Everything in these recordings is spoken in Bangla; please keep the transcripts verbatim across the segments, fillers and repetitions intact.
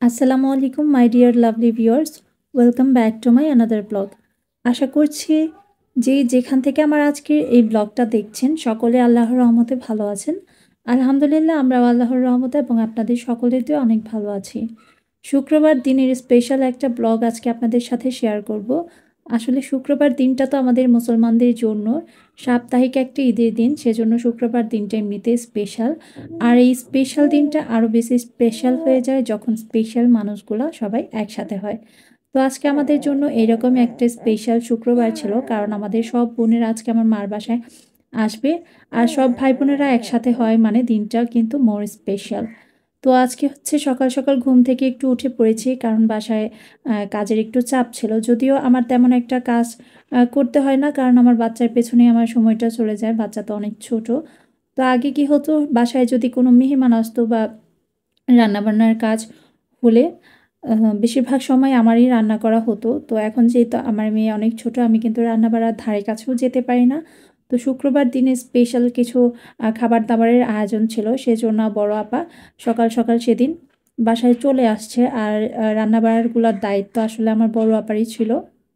আসসালামু আলাইকুম my dear lovely viewers, welcome back to my another blog. আশা করছি যে যেখান থেকে আমার আজকের এই ব্লগটা দেখছেন সকলে আল্লাহর রহমতে ভালো আছেন। আলহামদুলিল্লাহ আমরাও আল্লাহর রহমতে এবং আপনাদের সকলেরতেও অনেক ভালো আছি। শুক্রবার দিনের স্পেশাল একটা ব্লগ আজকে আপনাদের সাথে শেয়ার করব। আসলে শুক্রবার দিনটা তো আমাদের মুসলমানদের জন্য সাপ্তাহিক একটা ঈদের দিন, সেজন্য শুক্রবার দিনটা এমনিতে স্পেশাল। আর এই স্পেশাল দিনটা আরও বেশি স্পেশাল হয়ে যায় যখন স্পেশাল মানুষগুলো সবাই একসাথে হয়। তো আজকে আমাদের জন্য এরকমই একটা স্পেশাল শুক্রবার ছিল, কারণ আমাদের সব বোনেরা আজকে আমার মার বাসায় আসবে। আর সব ভাই বোনেরা একসাথে হয় মানে দিনটা কিন্তু মোর স্পেশাল। তো আজকে হচ্ছে সকাল সকাল ঘুম থেকে একটু উঠে পড়েছি, কারণ বাসায় কাজের একটু চাপ ছিল। যদিও আমার তেমন একটা কাজ করতে হয় না, কারণ আমার বাচ্চার পেছনে আমার সময়টা চলে যায়, বাচ্চা তো অনেক ছোট। তো আগে কি হতো, বাসায় যদি কোনো মেহমান আসতো বা রান্নাবান্নার কাজ হলে বেশিরভাগ সময় আমারই রান্না করা হতো। তো এখন যেহেতু আমার মেয়ে অনেক ছোট, আমি কিন্তু রান্নাবাড়ার ধারে কাছেও যেতে পারি না। তো শুক্রবার দিনে স্পেশাল কিছু খাবার দাবারের আয়োজন ছিল, সেজন্য বড় আপা সকাল সকাল সেদিন বাসায় চলে আসছে। আর রান্নাবাড়ারগুলোর দায়িত্ব আসলে আমার বড় আপারই ছিল।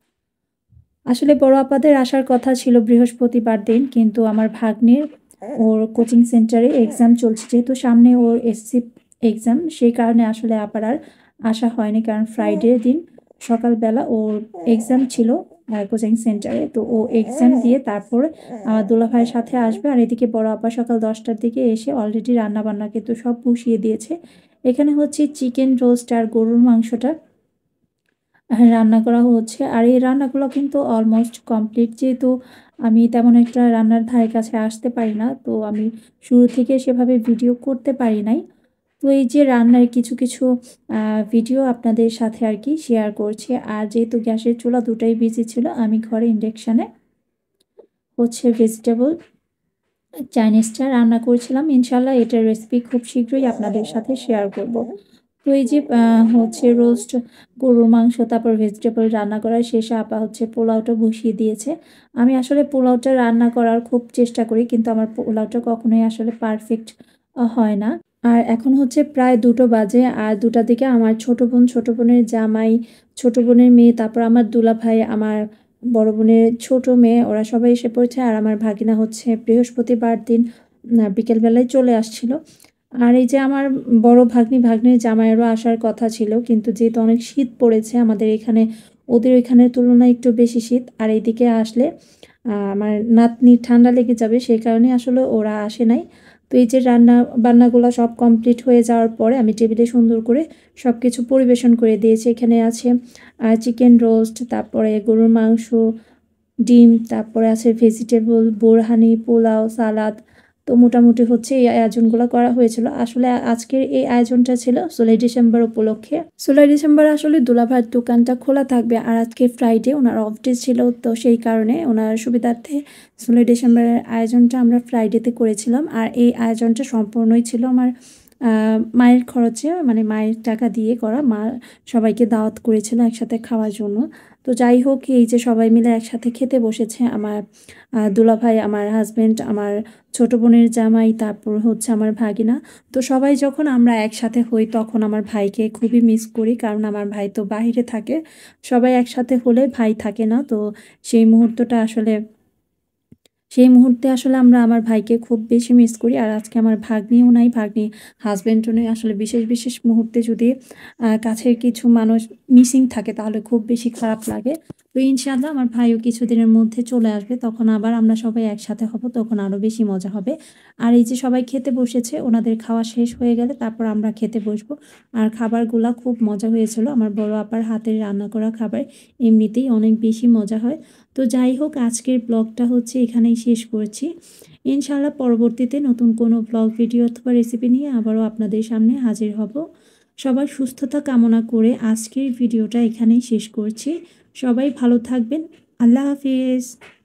আসলে বড় আপাদের আসার কথা ছিল বৃহস্পতিবার দিন, কিন্তু আমার ভাগ্নের ওর কোচিং সেন্টারে এক্সাম চলছে, যেহেতু সামনে ওর এসসি এক্সাম, সেই কারণে আসলে আপার আর আসা হয়নি। কারণ ফ্রাইডে দিন সকালবেলা ওর এক্সাম ছিল কোচিং সেন্টারে, তো ও এক্সাম দিয়ে তারপর আমার দুলাভাইয়ের সাথে আসবে। আর এদিকে বড় আপা সকাল দশটার দিকে এসে অলরেডি রান্না বান্না কিন্তু সব বসিয়ে দিয়েছে। এখানে হচ্ছে চিকেন রোস্ট আর গরুর মাংসটা রান্না করা হচ্ছে। আর এই রান্নাগুলো কিন্তু অলমোস্ট কমপ্লিট, যেহেতু আমি তেমন একটা রান্নার ধারে কাছে আসতে পারি না, তো আমি শুরু থেকে সেভাবে ভিডিও করতে পারি নাই। তো এই যে রান্নার কিছু কিছু ভিডিও আপনাদের সাথে আর কি শেয়ার করছি। আর যেহেতু গ্যাসের চুলা দুটাই বিজি ছিল, আমি ঘরে ইন্ডাকশানে হচ্ছে ভেজিটেবল চাইনিজটা রান্না করেছিলাম। ইনশাল্লাহ এটার রেসিপি খুব শীঘ্রই আপনাদের সাথে শেয়ার করব। তো এই যে হচ্ছে রোস্ট গরুর মাংস, তারপর ভেজিটেবল রান্না করার শেষে আপা হচ্ছে পোলাওটা বসিয়ে দিয়েছে। আমি আসলে পোলাওটা রান্না করার খুব চেষ্টা করি, কিন্তু আমার পোলাওটা কখনোই আসলে পারফেক্ট হয় না। আর এখন হচ্ছে প্রায় দুটো বাজে, আর দুটার দিকে আমার ছোট বোন, ছোট বোনের জামাই, ছোট বোনের মেয়ে, তারপর আমার দুলাভাই, আমার বড় বোনের ছোট মেয়ে, ওরা সবাই এসে পড়েছে। আর আমার ভাগিনা হচ্ছে বৃহস্পতিবার দিন বিকেলবেলায় চলে আসছিল। আর এই যে আমার বড় ভাগ্নি, ভাগ্নির জামাইয়েরও আসার কথা ছিল, কিন্তু যেহেতু অনেক শীত পড়েছে আমাদের এখানে, ওদের এখানের তুলনায় একটু বেশি শীত। আর এইদিকে আসলে আমার নাতনি ঠান্ডা লেগে যাবে, সেই কারণে আসলে ওরা আসে নাই। তো এই যে রান্না বান্নাগুলো সব কমপ্লিট হয়ে যাওয়ার পরে আমি টেবিলে সুন্দর করে সব কিছু পরিবেশন করে দিয়েছি। এখানে আছে চিকেন রোস্ট, তারপরে গরুর মাংস, ডিম, তারপরে আছে ভেজিটেবল, বোরহানি, পোলাও, সালাদ। তো মোটামুটি হচ্ছে এই আয়োজনগুলো করা হয়েছিল। আসলে আজকের এই আয়োজনটা ছিল ষোলোই ডিসেম্বর উপলক্ষে। ষোলোই ডিসেম্বর আসলে দুলাভাইয়ের দোকানটা খোলা থাকবে, আর আজকে ফ্রাইডে ওনার অফ ডে ছিল, তো সেই কারণে ওনার সুবিধার্থে ষোলোই ডিসেম্বরের আয়োজনটা আমরা ফ্রাইডেতে করেছিলাম। আর এই আয়োজনটা সম্পূর্ণই ছিল আমার মায়ের খরচে, মানে মায়ের টাকা দিয়ে করা। মা সবাইকে দাওয়াত করেছিল একসাথে খাওয়ার জন্য। তো যাই হোক, এই যে সবাই মিলে একসাথে খেতে বসেছে, আমার দুলাভাই, আমার হাজব্যান্ড, আমার ছোট বোনের জামাই, তারপর হচ্ছে আমার ভাগিনা। তো সবাই যখন আমরা একসাথে হই তখন আমার ভাইকে খুবই মিস করি, কারণ আমার ভাই তো বাইরে থাকে। সবাই একসাথে হলে ভাই থাকে না, তো সেই মুহূর্তটা আসলে সেই মুহূর্তে আসলে আমরা আমার ভাইকে খুব বেশি মিস করি। আর আজকে আমার ভাগ্নিও নাই, ভাগ্নি হাজব্যান্ডও নেই। আসলে বিশেষ বিশেষ মুহূর্তে যদি কাছের কিছু মানুষ মিসিং থাকে তাহলে খুব বেশি খারাপ লাগে। তো ইনশাআল্লাহ আমার ভাইও কিছুদিনের মধ্যে চলে আসবে, তখন আবার আমরা সবাই একসাথে হব, তখন আরও বেশি মজা হবে। আর এই যে সবাই খেতে বসেছে, ওনাদের খাওয়া শেষ হয়ে গেলে তারপর আমরা খেতে বসবো। আর খাবারগুলা খুব মজা হয়েছিল, আমার বড় আপার হাতের রান্না করা খাবার এমনিতেই অনেক বেশি মজা হয়। তো যাই হোক, আজকের ব্লগটা হচ্ছে এখানেই শেষ করছি। ইনশাআল্লাহ পরবর্তীতে নতুন কোনো ব্লগ ভিডিও অথবা রেসিপি নিয়ে আবারও আপনাদের সামনে হাজির হব। সবার সুস্থতা কামনা করে আজকের ভিডিওটা এখানেই শেষ করছি। সবাই ভালো থাকবেন। আল্লাহ হাফিজ।